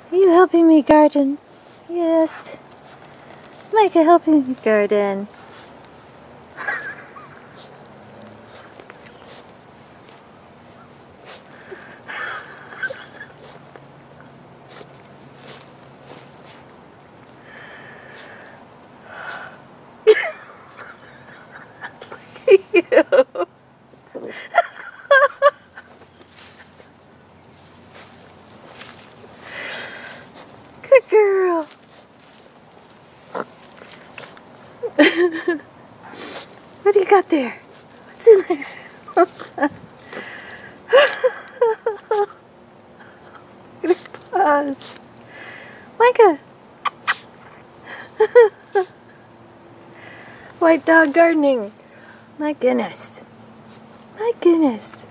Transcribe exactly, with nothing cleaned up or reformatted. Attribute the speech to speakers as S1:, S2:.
S1: Are you helping me garden? Yes. Micah helping me garden. Look at you. Good girl. What do you got there? What's in there? Look at the paws. Micah. White dog gardening. My goodness. My goodness.